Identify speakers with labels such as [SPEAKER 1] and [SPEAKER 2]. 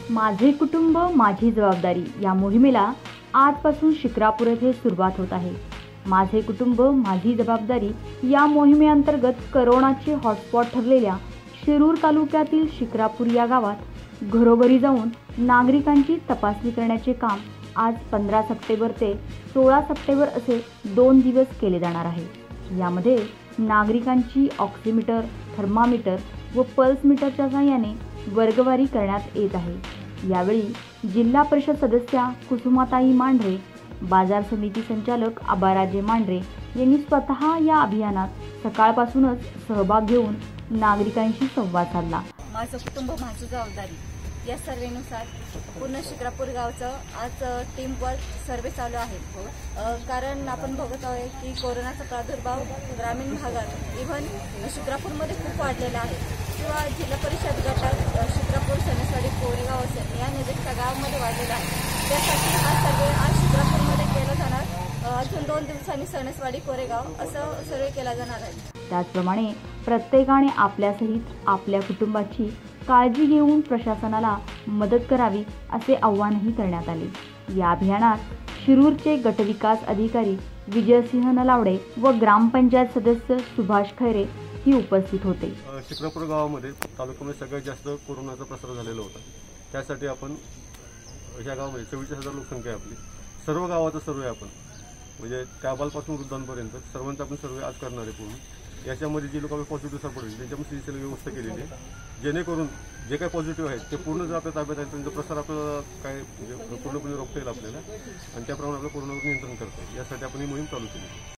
[SPEAKER 1] माझे कुटुंब माझी जबाबदारी या मोहिमेला आजपासून शिक्रापूर येथे सुरुवात होत आहे। माझे कुटुंब माझी जबाबदारी या मोहिमेअंतर्गत करोनाचे हॉटस्पॉट ठरलेल्या शिरूर तालुक्यातील शिक्रापूर या गावात घरोघरी जाऊन नागरिकांची तपासणी करण्याचे काम आज 15 सप्टेंबर ते 16 सप्टेंबर असे 2 दिवस केले जाणार आहे। यामध्ये नागरिकांची ऑक्सिमीटर, थर्मामीटर व पल्स मीटरच्या सहाय्याने वर्गवारी करण्यात येत आहे। यावेळी जिल्हा परिषद सदस्या कुसुमाताई मांढरे, बाजार समिती संचालक आबाराजे मांढरे यांनी स्वतः या अभियानात सकाळपासूनच सहभाग घेऊन नागरिकांशी संवाद साधला।
[SPEAKER 2] माझं कुटुंब माझी जबाबदारी या सर्वेनुसार पूर्ण शिक्रापूर गावचं आज टीम वर्क सर्वे चालू आहे। कारण आपण बघत आहोत की कोरोनाचा प्रादुर्भाव ग्रामीण भागात इव्हन शिक्रापूरमध्ये खूप वाढलेला आहे किंवा जिल्हा परिषद गटात शिक्रापूर, सणसवाडी, कोरेगाव असेल या नजीकच्या गावामध्ये वाढलेला आहे। त्यासाठी हा सर्वे आज शिक्रापूरमध्ये केला जाणार। अजून 2 दिवसांनी सणसवाडी, कोरेगाव असं सर्वे केला जाणार आहे।
[SPEAKER 1] त्याचप्रमाणे प्रत्येकाने आपल्यासहित आपल्या कुटुंबाची काळजी घेऊन प्रशासनाला मदत करावी असे आवाहनही करण्यात आले। या अभियानात शिरूरचे गटविकास अधिकारी विजयसिंह नलावडे व ग्रामपंचायत सदस्य सुभाष खैरे ही उपस्थित होते।
[SPEAKER 3] शिक्रापूर गावामध्ये तालुक्यामध्ये सगळ्यात जास्त कोरोनाचा प्रसार झालेला होता। त्यासाठी आपण ह्या गावामध्ये 44,000 लोकसंख्या आहे आपली। सर्व गावाचा सर्वे आपण म्हणजे त्याबालपासून वृद्धांपर्यंत सर्वांचा आपण सर्वे आज करणार आहे पूर्ण। याच्यामध्ये जे लोक पॉझिटिव्ह सापडले त्यांच्यामध्ये सीसीटीव्ही व्यवस्था केलेली आहे, जेणेकरून जे काही पॉझिटिव्ह आहेत ते पूर्ण जर आपल्या ताब्यात आहे त्यांचा प्रसार आपल्याला काय म्हणजे पूर्णपणे रोखता येईल आपल्याला आणि त्याप्रमाणे आपल्या कोरोनावर नियंत्रण करता येईल। यासाठी आपण ही मोहीम चालू केली।